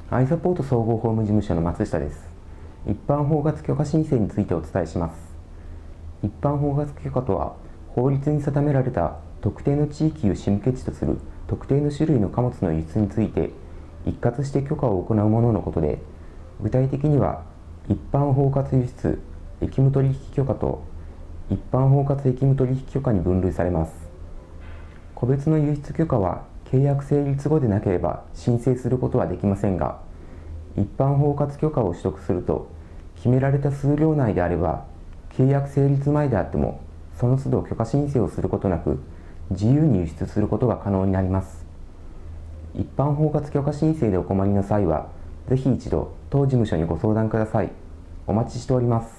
アイサポート総合法務事務所の松下です。一般包括許可申請についてお伝えします。一般包括許可とは、法律に定められた特定の地域を仕向地とする特定の種類の貨物の輸出について、一括して許可を行うもののことで、具体的には、一般包括輸出役務取引許可と一般包括役務取引許可に分類されます。個別の輸出許可は契約成立後でなければ申請することはできませんが、一般包括許可を取得すると、決められた数量内であれば、契約成立前であっても、その都度許可申請をすることなく、自由に輸出することが可能になります。一般包括許可申請でお困りの際は、ぜひ一度当事務所にご相談ください。お待ちしております。